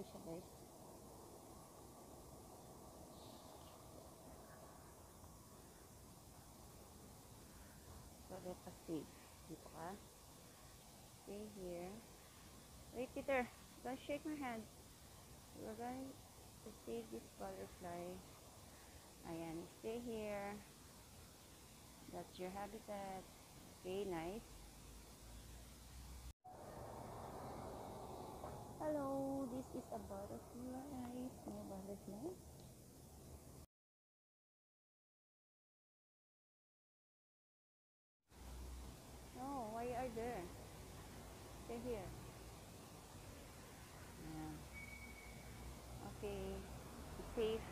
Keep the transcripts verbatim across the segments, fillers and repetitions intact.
na siya, guys. So, let us save. Dito ka. Stay here. Wait, Peter. Don't shake my hand. We're going to save this butterfly. Ayan. Stay here. That's your habitat. Okay, nice. Hello, this is a butterfly. Small butterfly. No, why are there? Stay here. Ayan. Okay. It's safe.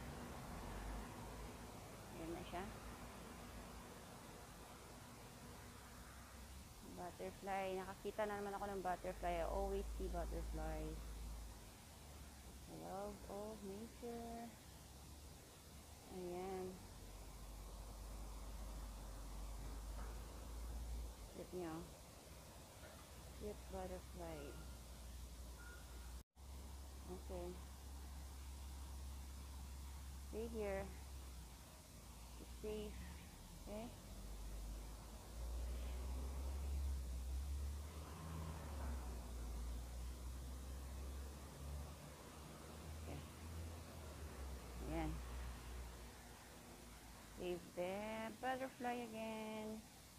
Ayan na siya. Butterfly. Nakakita na naman ako ng butterfly. I always see butterflies. I love all nature. Ayan. Look nyo. Cute butterfly. Okay. Stay here. It's safe. Okay? Okay. Ayan. Save the butterfly again.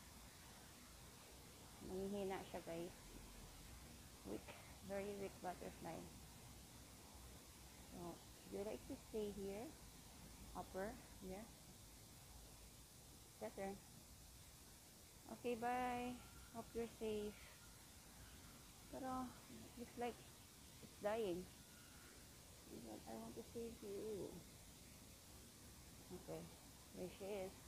Nanghihina siya, guys. Weak. Very weak butterfly. So, do you like to stay here? Upper? Here? Better. Okay, bye. Hope you're safe. Pero, it looks like it's dying. But I want to save you. Okay, there she is.